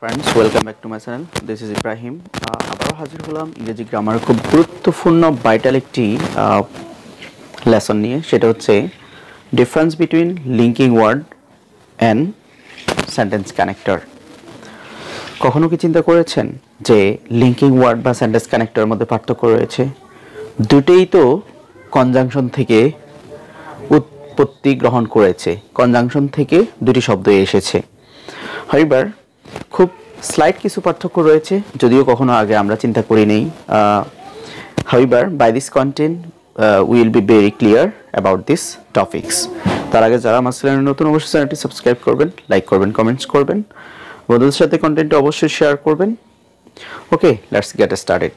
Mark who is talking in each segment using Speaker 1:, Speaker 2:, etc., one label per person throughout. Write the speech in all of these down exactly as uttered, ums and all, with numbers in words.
Speaker 1: Friends, welcome back to my channel. This is Ibrahim. আবারও হাজির হলাম ইংরেজি গ্রামার খুব গুরুত্বপূর্ণ ভাইটাল একটি লেসন নিয়ে, সেটা হচ্ছে difference between linking word and sentence connector. কখনো কি চিন্তা করেছেন যে লিঙ্কিং ওয়ার্ড বা সেন্টেন্স কানেক্টরের মধ্যে পার্থক্য রয়েছে? দুটেই তো কনজাংশন থেকে উৎপত্তি গ্রহণ করেছে, কনজাংশন থেকে দুটি শব্দ এসেছে। হাইবার খুব স্লাইট কিছু পার্থক্য রয়েছে, যদিও কখনো আগে আমরা চিন্তা করি নেই। হাইবার by this content will be very clear about this topics. তার আগে যারা আমার চ্যানেলে নতুন, অবশ্যই চ্যানেলটি সাবস্ক্রাইব করবেন, লাইক করবেন, কমেন্টস করবেন, বন্ধুদের সাথে কন্টেন্টটি অবশ্যই শেয়ার করবেন। Okay, let's get started.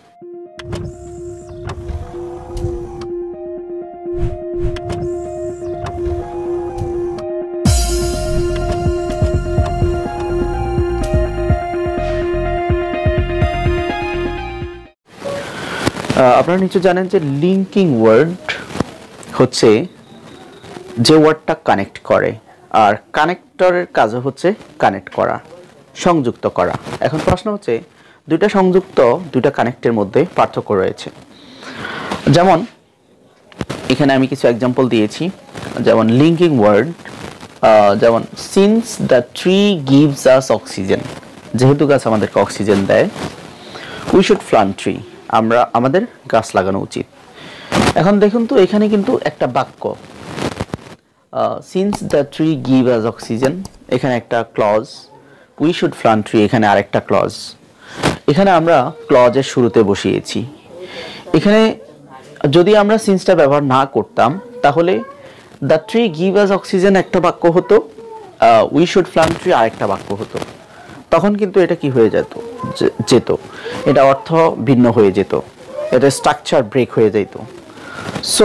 Speaker 1: আপনারা নিশ্চয় জানেন যে লিঙ্কিং ওয়ার্ড হচ্ছে যে ওয়ার্ডটা কানেক্ট করে, আর কানেক্টরের কাজ হচ্ছে কানেক্ট করা, সংযুক্ত করা। এখন প্রশ্ন হচ্ছে দুইটা সংযুক্ত দুইটা কানেক্টের মধ্যে পার্থক্য রয়েছে। যেমন এখানে আমি কিছু এক্সাম্পল দিয়েছি, যেমন লিঙ্কিং ওয়ার্ড, যেমন since the tree gives us oxygen, যেহেতু গাছ আমাদেরকে অক্সিজেন দেয়, উই শুড প্ল্যান্ট ট্রি, আমরা আমাদের গাছ লাগানো উচিত। এখন দেখুন তো এখানে কিন্তু একটা বাক্য, since the tree give us oxygen, এখানে একটা clause, we should plant tree, এখানে আরেকটা ক্লজ। এখানে আমরা ক্লজের শুরুতে বসিয়েছি। এখানে যদি আমরা সিন্সটা ব্যবহার না করতাম তাহলে the tree give us oxygen একটা বাক্য হতো, উই শুড প্ল্যান্ট ট্রি আরেকটা বাক্য হতো। তখন কিন্তু এটা কি হয়ে যেত যেত এটা অর্থ ভিন্ন হয়ে যেত, এটা স্ট্রাকচার ব্রেক হয়ে যেত। সো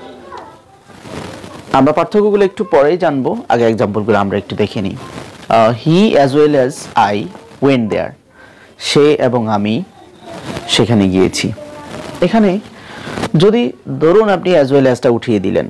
Speaker 1: আমরা পার্থক্যগুলো একটু পরেই জানবো, আগে এক্সাম্পলগুলো আমরা একটু দেখে নিই। He as well as I went there, সে এবং আমি সেখানে গিয়েছি। এখানে যদি ধরুন আপনি অ্যাজ ওয়েল অ্যাজটা উঠিয়ে দিলেন,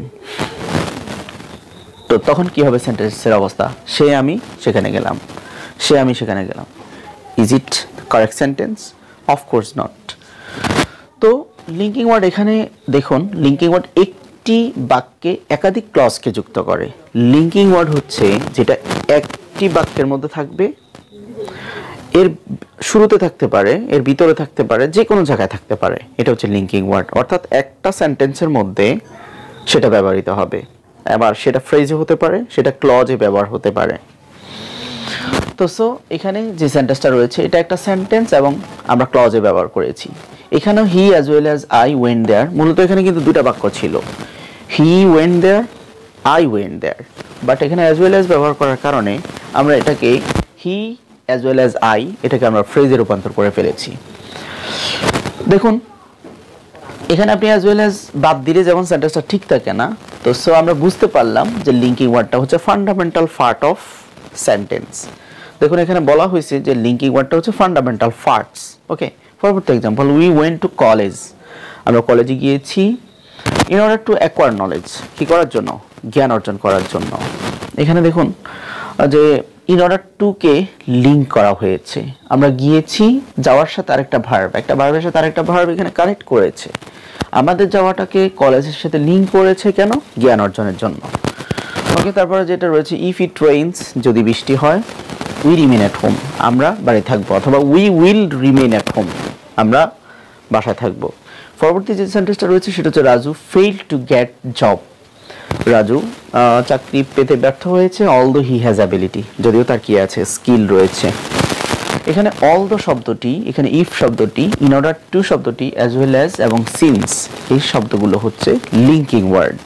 Speaker 1: তো তখন কি হবে সেন্টেন্সের অবস্থা? সে আমি সেখানে গেলাম, সে আমি সেখানে গেলাম। Is it correct sentence? Of course not. তো লিঙ্কিং ওয়ার্ড, এখানে দেখুন লিঙ্কিং ওয়ার্ড একটি বাক্যে একাধিক ক্লজকে যুক্ত করে। লিঙ্কিং ওয়ার্ড হচ্ছে যেটা একটি বাক্যের মধ্যে থাকবে, এর শুরুতে থাকতে পারে, এর ভিতরে থাকতে পারে, যে কোনো জায়গায় থাকতে পারে, এটা হচ্ছে লিঙ্কিং ওয়ার্ড। অর্থাৎ একটা সেন্টেন্সের মধ্যে সেটা ব্যবহৃত হবে, আবার সেটা ফ্রেজে হতে পারে, সেটা ক্লজে ব্যবহার হতে পারে। তো সো এখানে যে সেন্টেন্সটা রয়েছে এটা একটা সেন্টেন্স এবং আমরা ক্লজে ব্যবহার করেছি। এখানেও he as well as I went there, মূলত এখানে কিন্তু দুটা বাক্য ছিল, he went there, I went there, but এখানে অ্যাজ ওয়েল অ্যাজ ব্যবহার করার কারণে আমরা এটাকে he as well as I এটাকে আমরা ফ্রেজে রূপান্তর করে ফেলেছি। দেখুন এখানে আপনি অ্যাজ ওয়েল অ্যাজ বাদ দিলে যেমন সেন্টেন্সটা ঠিক থাকে না, তো সো আমরা বুঝতে পারলাম যে লিঙ্কিং ওয়ার্ডটা হচ্ছে ফান্ডামেন্টাল পার্ট অফ সেন্টেন্স। দেখুন এখানে বলা হয়েছে যে লিঙ্কিং ওয়ার্ডটা হচ্ছে ফান্ডামেন্টাল পার্টস। ওকে, পরবর্তী example, we went to college, আমরা কলেজে গিয়েছি in order to acquire knowledge, কি করার জন্য? জ্ঞান অর্জন করার জন্য। এখানে দেখুন যে ইন অর্ডার টু কে লিঙ্ক করা হয়েছে, আমরা গিয়েছি যাওয়ার সাথে আরেকটা ভার্ব, একটা ভার্বের সাথে আরেকটা ভার্ব এখানে কানেক্ট করেছে, আমাদের যাওয়াটাকে কলেজের সাথে লিঙ্ক করেছে, কেন? জ্ঞান অর্জনের জন্য। ওকে, তারপরে যেটা রয়েছে ইফ ইট রেইনস, যদি বৃষ্টি হয়, উই রিমেইন অ্যাট হোম, আমরা বাড়ি থাকবো, অথবা we will remain at home, আমরা বাসায় থাকবো। পরবর্তী যে সেন্টেন্সটা রয়েছে সেটা হচ্ছে Raju fail to get job, Raju চাকরি পেতে ব্যর্থ হয়েছে, অলদো হি হ্যাজ অ্যাবিলিটি, যদিও তার কি আছে, স্কিল রয়েছে। এখানে অলদো শব্দটি, এখানে ইফ শব্দটি, ইন অর্ডার টু শব্দটি, অ্যাজ ওয়েল অ্যাজ এবং সিন্স, এই শব্দগুলো হচ্ছে লিঙ্কিং ওয়ার্ড।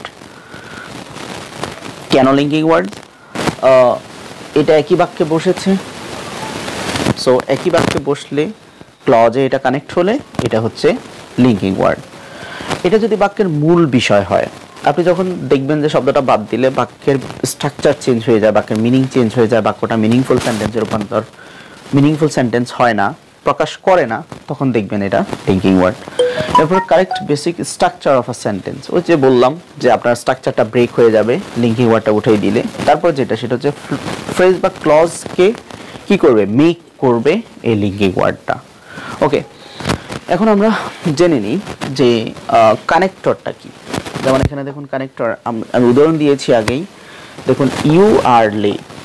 Speaker 1: কেন লিঙ্কিং ওয়ার্ড? এটা একই বাক্যে বসেছে, সো একই বাক্যে বসলে ক্লজে এটা কানেক্ট হলে এটা হচ্ছে লিঙ্কিং ওয়ার্ড। এটা যদি বাক্যের মূল বিষয় হয়, আপনি যখন দেখবেন যে শব্দটা বাদ দিলে বাক্যের স্ট্রাকচার চেঞ্জ হয়ে যায়, বাক্যের মিনিং চেঞ্জ হয়ে যায়, বাক্যটা মিনিংফুল সেন্টেন্সে রূপান্তর, মিনিংফুল সেন্টেন্স হয় না, প্রকাশ করে না, তখন দেখবেন এটা লিঙ্কিং ওয়ার্ড। এরপর correct basic structure of a sentence, ওই যে বললাম যে আপনার স্ট্রাকচারটা ব্রেক হয়ে যাবে লিঙ্কিং ওয়ার্ডটা উঠিয়ে দিলে। তারপর যেটা সেটা হচ্ছে ফ্রেজ বা ক্লজকে কি করবে, মেক করবে এই লিঙ্কিং ওয়ার্ডটা। ওকে, এখন আমরা জেনে নিই যে কানেক্টরটা কি। যেমন এখানে দেখুন কানেক্টর, আমি উদাহরণ দিয়েছি আগেই, দেখুন you are late,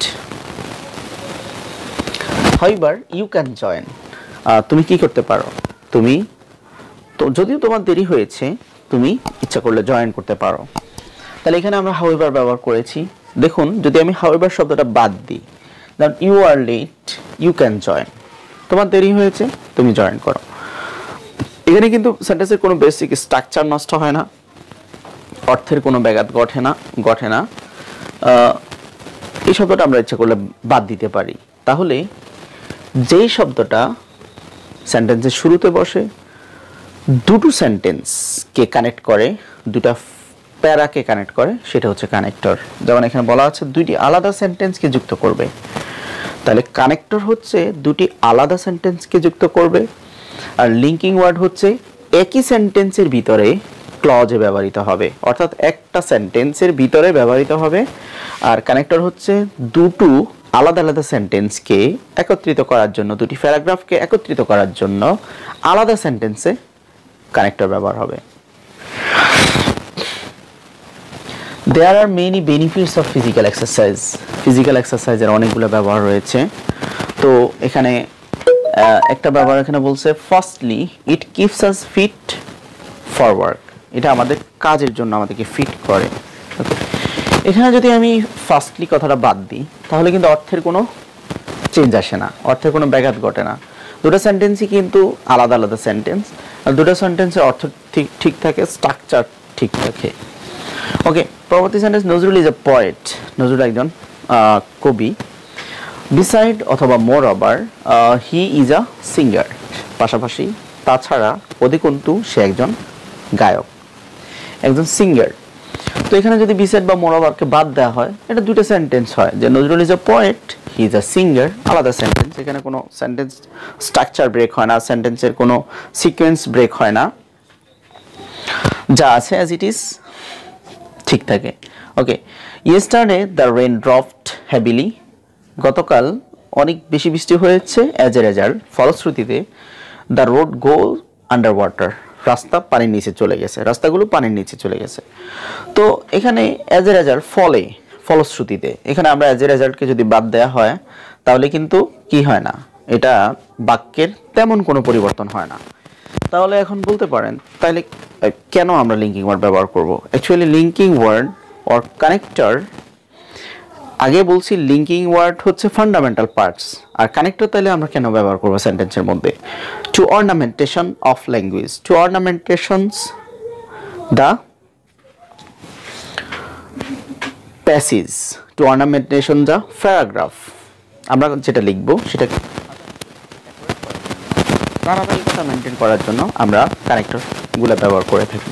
Speaker 1: however you can join, তুমি কি করতে পারো, তুমি তো যদিও তোমার দেরি হয়েছে তুমি ইচ্ছা করলে জয়েন করতে পারো। তাহলে এখানে আমরা হাউএভার ব্যবহার করেছি। দেখুন যদি আমি হাউএভার শব্দটা বাদ দিই, then you are late you can join, তোমার দেরি হয়েছে তুমি জয়েন করো। এখানে কিন্তু সেন্টেন্সের কোনো বেসিক স্ট্রাকচার নষ্ট হয় না, অর্থের কোনো ব্যাঘাত ঘটে না ঘটে না এই শব্দটা আমরা ইচ্ছা করলে বাদ দিতে পারি। তাহলে যেই শব্দটা সেন্টেন্সের শুরুতে বসে, দুটো সেন্টেন্সকে কানেক্ট করে, দুটা প্যারাকে কানেক্ট করে, সেটা হচ্ছে কানেক্টর। যেমন এখানে বলা আছে দুইটি আলাদা সেন্টেন্সকে যুক্ত করবে, তাহলে কানেক্টর হচ্ছে দুটি আলাদা সেন্টেন্সকে যুক্ত করবে, আর লিঙ্কিং ওয়ার্ড হচ্ছে একই সেন্টেন্সের ভিতরে ক্লজে ব্যবহৃত হবে, অর্থাৎ একটা সেন্টেন্সের ভিতরে ব্যবহৃত হবে। আর কানেক্টর হচ্ছে দুটো আলাদা আলাদা সেন্টেন্সকে একত্রিত করার জন্য, দুটি প্যারাগ্রাফকে একত্রিত করার জন্য আলাদা সেন্টেন্সে কানেক্টর ব্যবহার হবে। There are many benefits of physical exercise. Physical exercise এর অনেকগুলো ব্যবহার রয়েছে। তো এখানে একটা ব্যবহার এখানে বলছে firstly it keeps us fit for work, এটা আমাদের কাজের জন্য আমাদেরকে ফিট করে। ওকে, এখানে যদি আমি ফার্স্টলি কথাটা বাদ দিই তাহলে কিন্তু অর্থের কোনো চেঞ্জ আসে না, অর্থের কোনো ব্যাঘাত ঘটে না। দুটো সেন্টেন্সই কিন্তু আলাদা আলাদা সেন্টেন্স, আর দুটো সেন্টেন্সের অর্থ ঠিক ঠিক থাকে, স্ট্রাকচার ঠিক থাকে। ওকে, পরবর্তী sentence, Nazrul is a poet, Nazrul একজন কবি। বিসাইড অথবা moreover he is a singer, পাশাপাশি তাছাড়া অধিকন্তু সে একজন গায়ক, একজন সিঙ্গার। তো এখানে যদি বিসাইড বা মোর ওভারকে বাদ দেওয়া হয়, এটা দুটো সেন্টেন্স হয়, যে Nazrul is a poet, he is a singer, আলাদা সেন্টেন্স। এখানে কোনো সেন্টেন্স স্ট্রাকচার ব্রেক হয় না, সেন্টেন্সের কোনো সিকোয়েন্স ব্রেক হয় না, যা আছে অ্যাজ ইট ইজ ঠিক থাকে। Okay, yesterday the rain dropped heavily, গতকাল অনেক বেশি বৃষ্টি হয়েছে, অ্যাজ এ রেজাল্ট ফলশ্রুতিতে the road go under water, রাস্তা পানির নিচে চলে গেছে, রাস্তাগুলো পানির নিচে চলে গেছে। তো এখানে অ্যাজ এ রেজাল্ট, ফলে ফলশ্রুতিতে, এখানে আমরা অ্যাজ এ রেজাল্টকে যদি বাদ দেওয়া হয় তাহলে কিন্তু কি হয় না, এটা বাক্যের তেমন কোনো পরিবর্তন হয় না। তাহলে এখন বলতে পারেন তাহলে কেন আমরা লিঙ্কিং ওয়ার্ড ব্যবহার করব? Actually linking word or connector, আগে বলছি লিঙ্কিং ওয়ার্ড হচ্ছে ফান্ডামেন্টাল পার্টস, আর কানেক্টর তাহলে আমরা কেন ব্যবহার করব সেন্টেন্সের মধ্যে? To ornamentation of language, to ornamentations the passage, to ornamentation the paragraph, আমরা যেটা লিখবো সেটা ধারাবাহিকতা মেনটেন করার জন্য আমরা কানেক্টরগুলো ব্যবহার করে থাকি।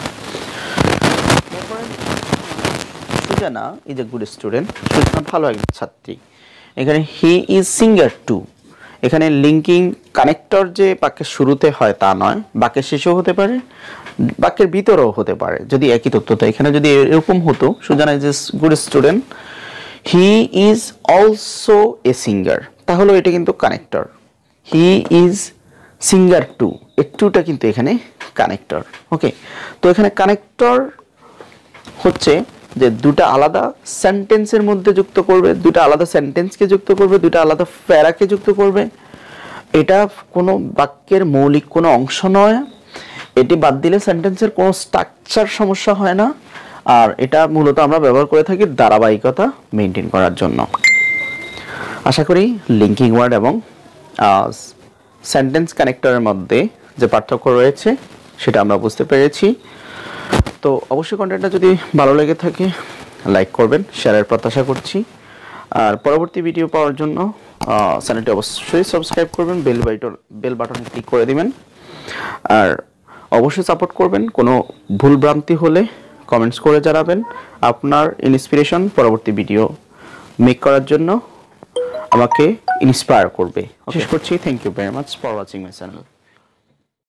Speaker 1: Susanna is a good student, Susanna ভালো একজন ছাত্রী। এখানে হি ইজ সিঙ্গার টু, এখানে লিঙ্কিং কানেক্টর যে বাক্যের শুরুতে হয় তা নয়, বাক্যের শেষেও হতে পারে, বাক্যের ভিতরেও হতে পারে যদি একই তথ্য। তো এখানে যদি এরকম হতো Susanna is a good student, he is also a singer, তাহলে এটা কিন্তু connector. He is singer too, এই টুটা কিন্তু এখানে কানেক্টর। ওকে, তো এখানে কানেক্টর হচ্ছে যে দুটা আলাদা সেন্টেন্সের মধ্যে যুক্ত করবে, দুটা আলাদা সেন্টেন্সকে যুক্ত করবে, দুটা আলাদা প্যারাকে যুক্ত করবে। এটা কোনো বাক্যের মৌলিক কোনো অংশ নয়, এটি বাদ দিলে সেন্টেন্সের কোনো স্ট্রাকচার সমস্যা হয় না, আর এটা মূলত আমরা ব্যবহার করে থাকি ধারাবাহিকতা মেনটেন করার জন্য। আশা করি লিঙ্কিং ওয়ার্ড এবং সেন্টেন্স কানেক্টরের মধ্যে যে পার্থক্য রয়েছে সেটা আমরা বুঝতে পেরেছি। তো অবশ্যই কন্টেন্টটা যদি ভালো লেগে থাকে লাইক করবেন, শেয়ারের প্রত্যাশা করছি। আর পরবর্তী ভিডিও পাওয়ার জন্য চ্যানেলটি অবশ্যই সাবস্ক্রাইব করবেন, বেল বাটন বেল বাটনে ক্লিক করে দিবেন, আর অবশ্যই সাপোর্ট করবেন। কোনো ভুল ভ্রান্তি হলে কমেন্টস করে জানাবেন, আপনার ইন্সপিরেশন পরবর্তী ভিডিও মেক করার জন্য আমাকে ইন্সপায়ার করবে। শেষ করছি, thank you very much for watching my channel.